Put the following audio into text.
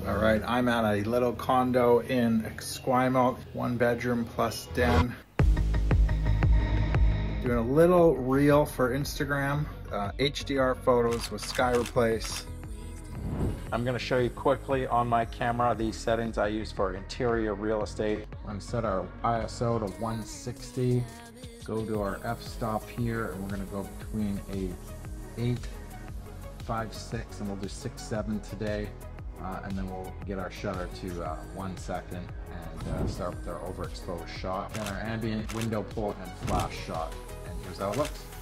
All right, I'm at a little condo in Esquimalt, 1 bedroom plus den. Doing a little reel for Instagram, HDR photos with sky replace. I'm gonna show you quickly on my camera these settings I use for interior real estate. I'm gonna set our ISO to 160, go to our f-stop here, and we're gonna go between a 8, 5, 6, and we'll do 6, 7 today. And then we'll get our shutter to 1 second and start with our overexposed shot. Then our ambient window pull and flash shot. And here's how it looks.